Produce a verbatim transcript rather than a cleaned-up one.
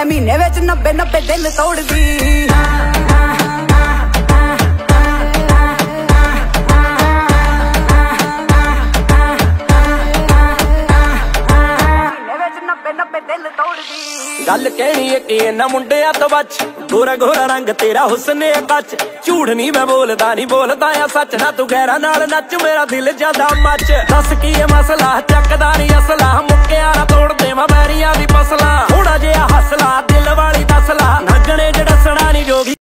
मैं महीने विच नब्बे नब्बे दिल तोड़दी। गल कहनी है कि इन्हां मुंडियां तो बच, गोरा गोरा रंग तेरा हुस्न है कच। झूठ नहीं मैं बोलदा नहीं बोलदा या सच, ना तू गैरा नाल नच मेरा दिल जादा मच। दस की है मसला चकदा नहीं असला, मुक्किया ना तोड़ देवां बैरियां दी फसला। थोड़ा जिहा हसला दिल वाली दसला, नगणे च डसना नहीं जोगी।